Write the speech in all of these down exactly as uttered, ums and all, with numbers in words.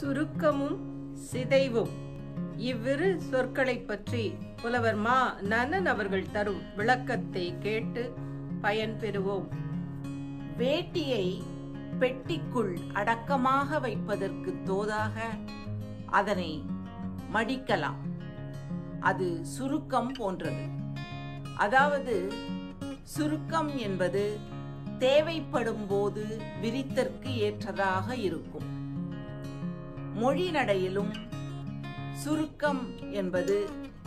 சுருக்கமும் சிதைவும் இவ்விரு சொற்களைப் பற்றி புலவர் மா நன்னன் அவர்கள் தரும் விளக்கத்தை கேட்டு பயன்பெறுவோம். வேட்டியை பெட்டிக்குள் அடக்கமாக வைப்பதற்கு தோதாக அதனை மடிக்கலாம். அது சுருக்கம் போன்றது. அதாவது சுருக்கம் என்பது தேவைப்படும் போது விரித்தற்கு ஏற்றதாக இருக்கும். மொழி நடையிலும் சுருக்கம் என்பது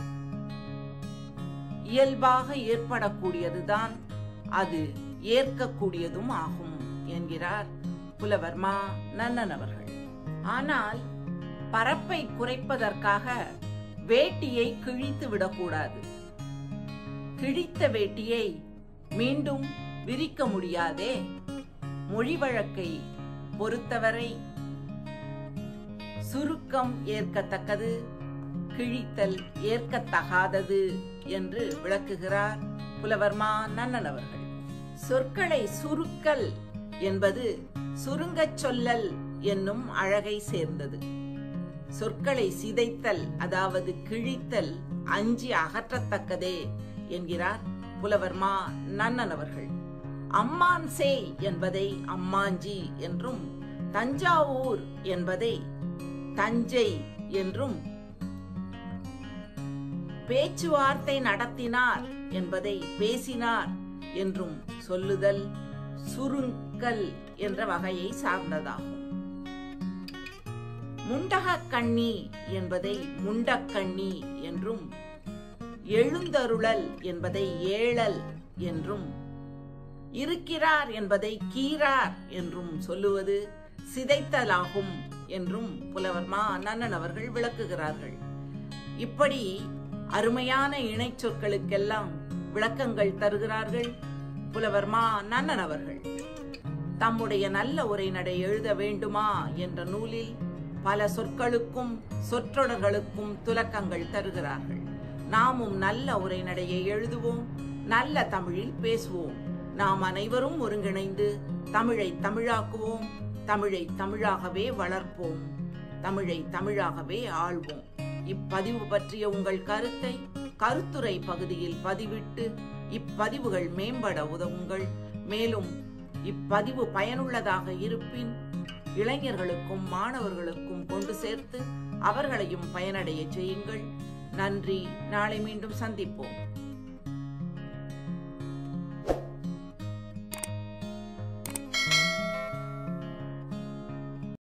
இயல்பாக ஏற்படக்கூடியதுதான், அது ஏற்கக்கூடியதும் ஆகும் என்கிறார் புலவர் மா நன்னன் அவர்கள். ஆனால் பரப்பை குறைப்பதற்காக வேட்டியை கிழித்து விடக்கூடாது. கிழித்த வேட்டியை மீண்டும் விரிக்க முடியாதே. மொழி வழக்கை பொறுத்தவரை சுருக்கம் ஏற்கத்தக்கது, கிழித்தல் ஏற்கத்தகாதது என்று விளக்குகிறார் புலவர் மா நன்னன் அவர்கள். சொற்களை சுருக்கல் என்பது சுருங்கச் சொல்லல் என்னும் அழகை சேர்ந்தது. சொற்களை சிதைத்தல் அதாவது கிழித்தல் அஞ்சி அகற்றத்தக்கதே என்கிறார் புலவர் மா நன்னன் அவர்கள். அம்மான் சேய் என்பதை அம்மாஞ்சி என்றும், தஞ்சாவூர் என்பதை தஞ்சை என்றும், பேச்சுவார்த்தை நடத்தினார் என்பதை பேசினார் என்றும் சொல்லுதல் சுருங்கல் என்ற வகையை சார்ந்ததாகும். முண்டகக்கண்ணி என்பதை முண்டக்கண்ணி என்றும், எழுந்தருளல் என்பதை ஏழல் என்றும், இருக்கிறார் என்பதை கீரார் என்றும் சொல்லுவது சிதைத்தலாகும் என்றும் புலவர் மா நன்னன் அவர்கள் விளக்குகிறார்கள். இப்படி அருமையான இணை சொற்களுக்கெல்லாம் விளக்கங்கள் தருகிறார்கள் புலவர் மா நன்னன் அவர்கள். தம்முடைய நல்ல உரைநடை எழுத வேண்டுமா என்ற நூலில் பல சொற்களுக்கும் சொற்றொடர்களுக்கும் துலக்கங்கள் தருகிறார்கள். நாமும் நல்ல உரைநடையை எழுதுவோம், நல்ல தமிழில் பேசுவோம். நாம் அனைவரும் ஒருங்கிணைந்து தமிழை தமிழாக்குவோம், தமிழை தமிழாகவே வளர்ப்போம், தமிழை தமிழாகவே ஆள்வோம். இப்பதிவு பற்றிய உங்கள் கருத்தை கருத்துரை பகுதியில் பதிவிட்டு இப்பதிவுகள் மேம்பட உதவுங்கள். மேலும் இப்பதிவு பயனுள்ளதாக இருப்பின் இளைஞர்களுக்கும் மாணவர்களுக்கும் கொண்டு சேர்த்து அவர்களையும் பயனடைய செய்யுங்கள். நன்றி. நாளை மீண்டும் சந்திப்போம்.